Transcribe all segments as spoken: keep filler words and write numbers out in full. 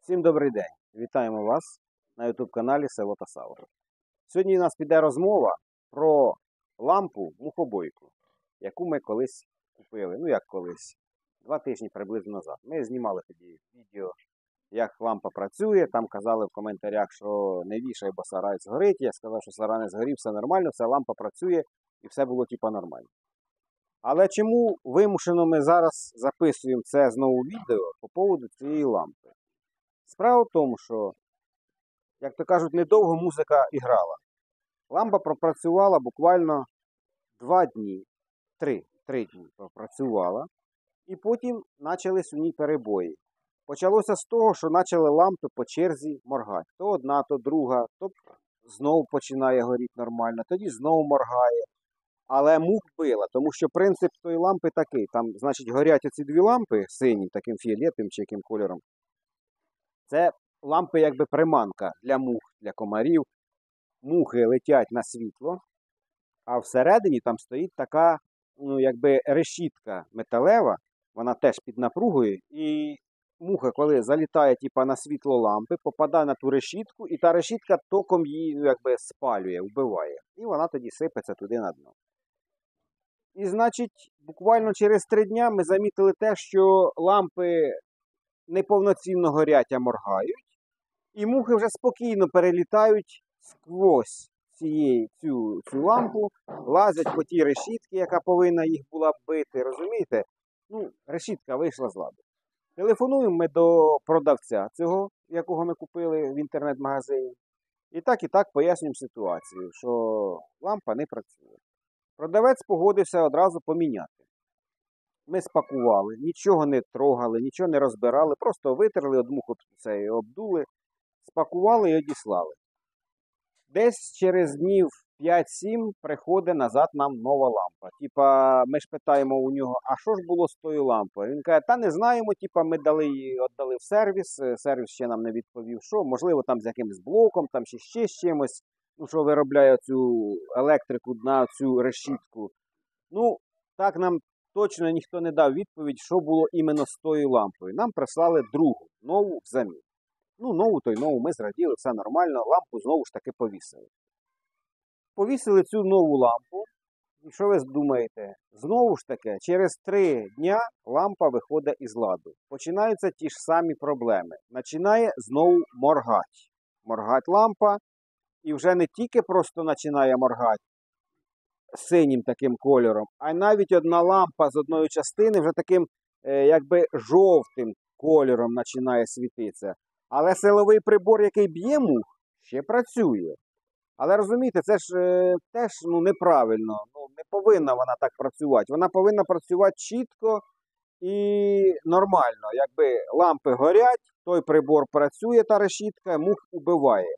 Всім добрий день! Вітаємо вас на ютуб-каналі Село та Сало. Сьогодні у нас піде розмова про лампу мухобойку, яку ми колись купили. Ну як колись, два тижні приблизно назад. Ми знімали тоді відео, як лампа працює. Там казали в коментарях, що не вішай, бо сарай згорить. Я сказав, що сарай не згорів, все нормально, ця лампа працює і все було типа нормально. Але чому вимушено ми зараз записуємо це знову відео по поводу цієї лампи? Справа в тому, що, як то кажуть, недовго музика і грала. Лампа пропрацювала буквально два дні, три, три дні пропрацювала, і потім почались у ній перебої. Почалося з того, що почали лампи по черзі моргати. То одна, то друга, то знову починає горіти нормально, тоді знову моргає. Але мух била, тому що принцип тої лампи такий. Там, значить, горять оці дві лампи синім, таким фіолетовим чи яким кольором. Це лампи якби приманка для мух, для комарів. Мухи летять на світло, а всередині там стоїть така, ну, якби решітка металева, вона теж під напругою. І муха, коли залітає типа, на світло лампи, попадає на ту решітку, і та решітка током її ну, якби спалює, вбиває. І вона тоді сипеться туди на дно. І, значить, буквально через три дня ми замітили те, що лампи неповноцінно горять, а моргають. І мухи вже спокійно перелітають сквозь цієї, цю, цю лампу, лазять по тій решітці, яка повинна їх була бити, розумієте? Ну, решітка вийшла з ладу. Телефонуємо ми до продавця цього, якого ми купили в інтернет-магазині. І так і так пояснюємо ситуацію, що лампа не працює. Продавець погодився одразу поміняти. Ми спакували, нічого не трогали, нічого не розбирали, просто витерли, одмуху це обдули, спакували і одіслали. Десь через днів п'ять-сім приходить назад нам нова лампа. Типа, ми ж питаємо у нього, а що ж було з тою лампою? Він каже, та не знаємо, типа, ми дали її, віддали в сервіс, сервіс ще нам не відповів, що, можливо, там з якимось блоком, там ще ще з чимось, ну, що виробляє цю електрику на цю решітку. Ну, так нам точно ніхто не дав відповідь, що було іменно з тою лампою. Нам прислали другу, нову взамін. Ну, нову, то й нову, ми зраділи, все нормально, лампу знову ж таки повісили. Повісили цю нову лампу, і що ви думаєте? Знову ж таки, через три дня лампа виходить із ладу. Починаються ті ж самі проблеми. Починає знову моргати. Моргать лампа, і вже не тільки просто починає моргати синім таким кольором, а навіть одна лампа з одної частини вже таким, е, якби, жовтим кольором починає світитися. Але силовий прибор, який б'є мух, ще працює. Але розумієте, це ж е, теж ну, неправильно. Ну, не повинна вона так працювати. Вона повинна працювати чітко і нормально. Якби лампи горять, той прибор працює, та решітка, мух убиває.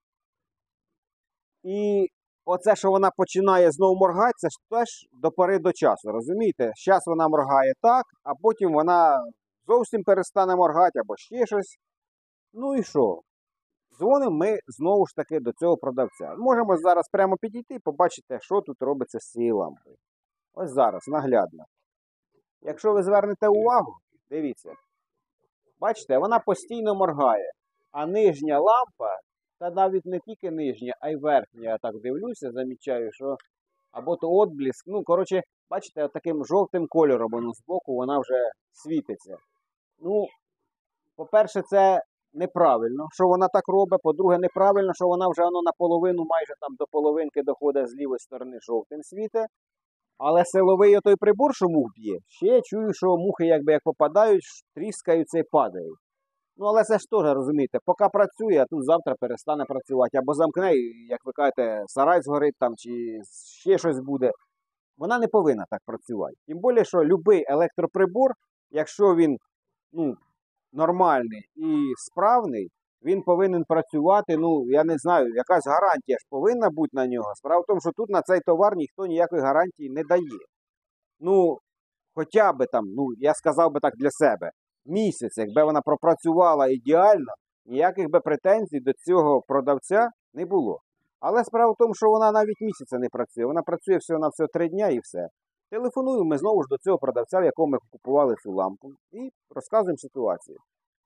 І оце, що вона починає знову моргати, це ж теж до пори до часу, розумієте? Зараз вона моргає так, а потім вона зовсім перестане моргати або ще щось. Ну і що? Дзвонимо ми знову ж таки до цього продавця. Можемо зараз прямо підійти і побачити, що тут робиться з цією лампою. Ось зараз, наглядно. Якщо ви звернете увагу, дивіться. Бачите, вона постійно моргає. А нижня лампа, та навіть не тільки нижня, а й верхня, я так дивлюся, замічаю, що або то отблиск. Ну, коротше, бачите, таким жовтим кольором воно збоку вона вже світиться. Ну, по-перше, це неправильно, що вона так робить. По-друге, неправильно, що вона вже воно наполовину, майже там до половинки доходить з лівої сторони жовтим світе. Але силовий отой прибор, що мух б'є, ще я чую, що мухи якби як попадають, тріскаються і падають. Ну, але це ж теж, розумієте, поки працює, а тут завтра перестане працювати. Або замкне, як ви кажете, сарай згорить там, чи ще щось буде. Вона не повинна так працювати. Тим більше, що будь-який електроприбор, якщо він, ну, нормальний і справний, він повинен працювати, ну, я не знаю, якась гарантія ж повинна бути на нього. Справа в тому, що тут на цей товар ніхто ніякої гарантії не дає. Ну, хоча б там, ну, я сказав би так для себе, місяць, якби вона пропрацювала ідеально, ніяких би претензій до цього продавця не було. Але справа в тому, що вона навіть місяця не працює, вона працює всього на всього три дня і все. Телефонуємо ми знову ж до цього продавця, в якому ми купували цю лампу, і розказуємо ситуацію.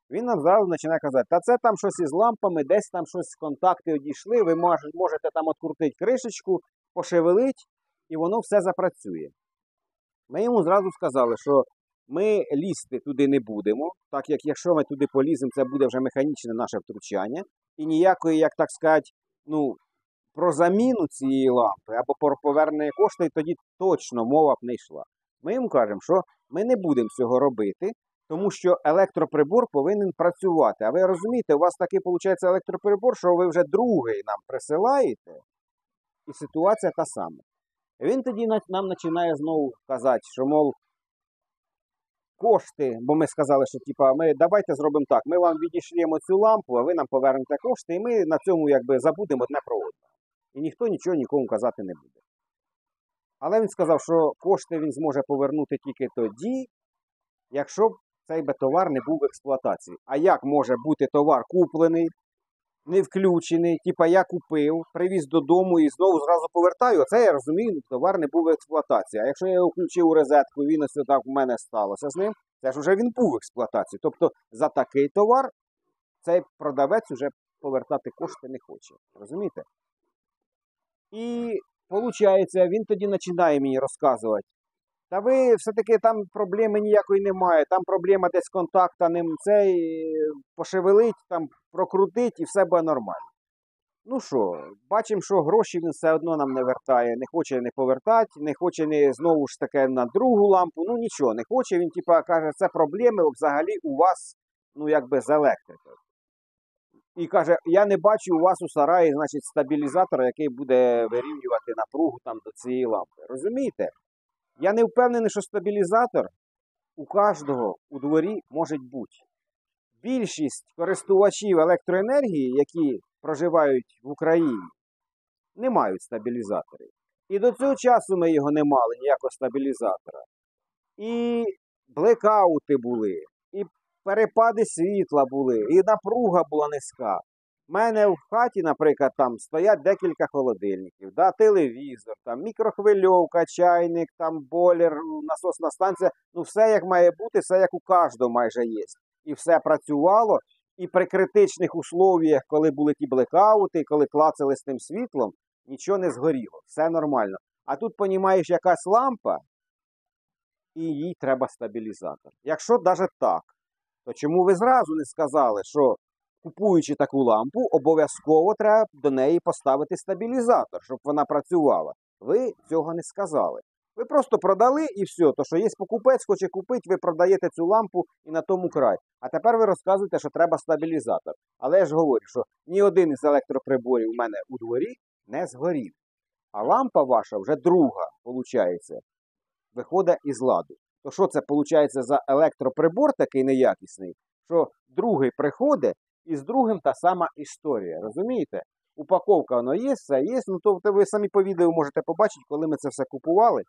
Він нам зразу починає казати, та це там щось із лампами, десь там щось контакти одійшли, ви можете там відкрутити кришечку, пошевелить, і воно все запрацює. Ми йому зразу сказали, що ми лізти туди не будемо, так як якщо ми туди поліземо, це буде вже механічне наше втручання. І ніякої, як так сказати, ну, про заміну цієї лампи або про повернення коштів, тоді точно мова б не йшла. Ми їм кажемо, що ми не будемо цього робити, тому що електроприбор повинен працювати. А ви розумієте, у вас такий, виходить, електроприбор, що ви вже другий нам присилаєте, і ситуація та сама. І він тоді нам починає знову казати, що, мов, кошти, бо ми сказали, що типа, ми давайте зробимо так, ми вам відійшлємо цю лампу, а ви нам повернете кошти, і ми на цьому якби забудемо одне про одне. І ніхто нічого нікому казати не буде. Але він сказав, що кошти він зможе повернути тільки тоді, якщо б цей би товар не був в експлуатації. А як може бути товар куплений, не включений, типа я купив, привіз додому і знову зразу повертаю, оце я розумію, товар не був в експлуатації. А якщо я його включив у розетку, він ось так у мене сталося з ним, це ж вже він був в експлуатації. Тобто за такий товар цей продавець вже повертати кошти не хоче. Розумієте? І виходить, він тоді починає мені розказувати, та ви все-таки там проблеми ніякої немає, там проблема десь контакта ним цей пошевелить, там прокрутить і все буде нормально. Ну що, бачимо, що гроші він все одно нам не вертає, не хоче не повертати, не хоче не знову ж таки на другу лампу, ну нічого не хоче, він типа каже, це проблеми взагалі у вас, ну якби з електрикою. І каже, я не бачу у вас у сараї, значить, стабілізатора, який буде вирівнювати напругу там до цієї лампи. Розумієте? Я не впевнений, що стабілізатор у кожного у дворі може бути. Більшість користувачів електроенергії, які проживають в Україні, не мають стабілізаторів. І до цього часу ми його не мали, ніякого стабілізатора. І блекаути були, і перепади світла були, і напруга була низька. У мене в хаті, наприклад, там стоять декілька холодильників, да, телевізор, там, мікрохвильовка, чайник, там, бойлер, насосна станція. Ну, все як має бути, все як у кожного майже є. І все працювало. І при критичних условіях, коли були ті блекаути, коли клацали з тим світлом, нічого не згоріло. Все нормально. А тут, понімаєш, якась лампа, і їй треба стабілізатор. Якщо навіть так, то чому ви зразу не сказали, що купуючи таку лампу, обов'язково треба до неї поставити стабілізатор, щоб вона працювала. Ви цього не сказали. Ви просто продали і все. То, що є покупець, хоче купити, ви продаєте цю лампу і на тому край. А тепер ви розказуєте, що треба стабілізатор. Але я ж говорю, що ні один із електроприборів у мене у дворі не згорів. А лампа ваша вже друга, виходить, виходить із ладу. То що це, виходить, за електроприбор такий неякісний, що другий приходить, і з другим та сама історія, розумієте? Упаковка воно є, все є, ну то ви самі по відео можете побачити, коли ми це все купували,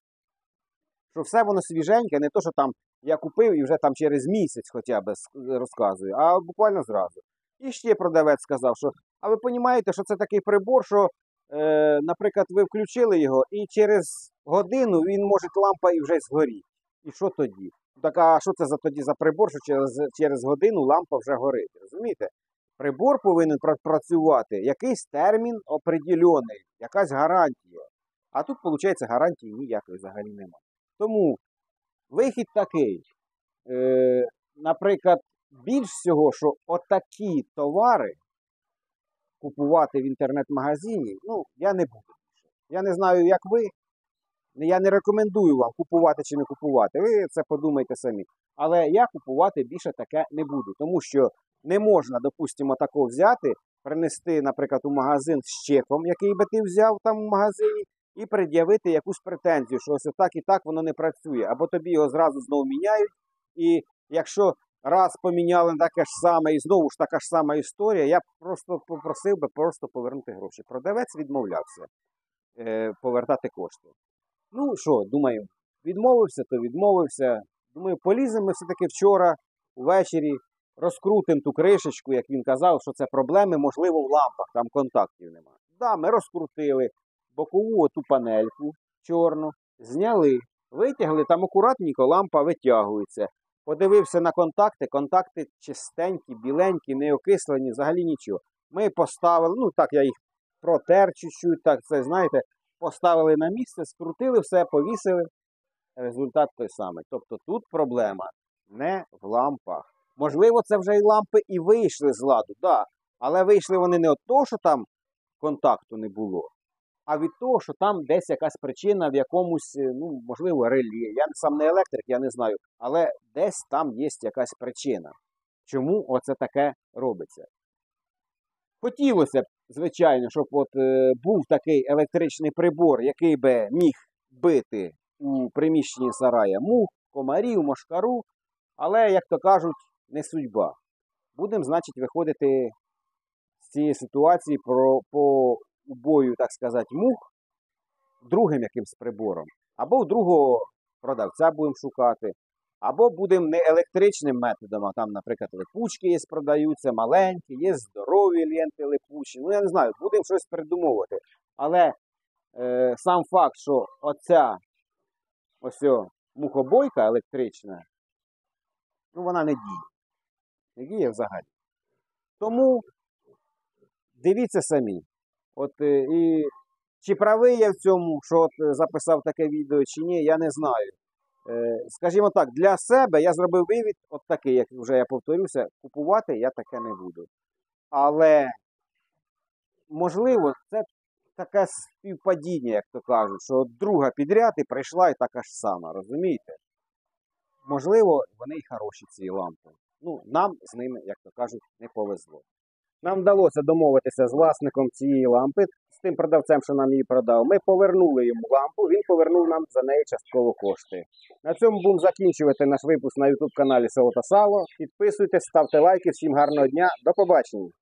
що все воно свіженьке, не то, що там я купив і вже там через місяць хоча б розказую, а буквально зразу. І ще продавець сказав, що, а ви розумієте, що це такий прибор, що, е, наприклад, ви включили його, і через годину він може лампа і вже згоріть. І що тоді? Так, а що це за тоді за прибор, що через, через годину лампа вже горить, розумієте? Прибор повинен працювати, якийсь термін определений, якась гарантія. А тут, виходить, гарантії ніякої взагалі немає. Тому вихід такий. Е, наприклад, більш всього, що отакі товари купувати в інтернет-магазині, ну, я не буду. Я не знаю, як ви. Я не рекомендую вам купувати чи не купувати. Ви це подумайте самі. Але я купувати більше таке не буду. Тому що не можна, допустимо, такого взяти, принести, наприклад, у магазин з чеком, який би ти взяв там в магазині, і пред'явити якусь претензію, що ось так і так воно не працює. Або тобі його зразу знову міняють. І якщо раз поміняли таке ж саме, і знову ж така ж сама історія, я просто попросив би просто повернути гроші. Продавець відмовлявся е, повертати кошти. Ну що, думаю, відмовився, то відмовився. Думаю, поліземо ми все-таки вчора, увечері, розкрутимо ту кришечку, як він казав, що це проблеми, можливо, в лампах, там контактів немає. Так, да, ми розкрутили бокову оту панельку чорну, зняли, витягли, там акуратненько лампа витягується. Подивився на контакти, контакти чистенькі, біленькі, не окислені, взагалі нічого. Ми поставили, ну так я їх протер чуть-чуть, так це, знаєте, поставили на місце, скрутили все, повісили. Результат той самий. Тобто тут проблема не в лампах. Можливо, це вже і лампи і вийшли з ладу, да. Але вийшли вони не від того, що там контакту не було, а від того, що там десь якась причина в якомусь, ну, можливо, релі. Я сам не електрик, я не знаю, але десь там є якась причина. Чому оце таке робиться? Хотілося б, звичайно, щоб от е, був такий електричний прибор, який би міг бити у приміщенні сарая мух, комарів, мошкару, але, як то кажуть, не судьба. Будемо, значить, виходити з цієї ситуації про, по убою, так сказати, мух другим якимсь прибором. Або у другого продавця будемо шукати, або будемо не електричним методом, а там, наприклад, липучки є, продаються, маленькі, є здорові ленти липучі. Ну, я не знаю, будемо щось придумовувати. Але е, сам факт, що оця ось о, мухобойка електрична, ну вона не діє. Не діє взагалі. Тому дивіться самі. От е, і чи правий я в цьому, що от записав таке відео, чи ні, я не знаю. Е, скажімо так, для себе я зробив вивід, от такий, як вже я повторюся, купувати я таке не буду. Але, можливо, це таке співпадіння, як то кажуть, що от друга підряд і прийшла і така ж сама, розумієте? Можливо, вони й хороші, ці лампи. Ну, нам з ними, як то кажуть, не повезло. Нам вдалося домовитися з власником цієї лампи, з тим продавцем, що нам її продав. Ми повернули йому лампу, він повернув нам за неї частково кошти. На цьому будемо закінчувати наш випуск на ютуб каналі Село та Сало. Підписуйтесь, ставте лайки. Всім гарного дня. До побачення.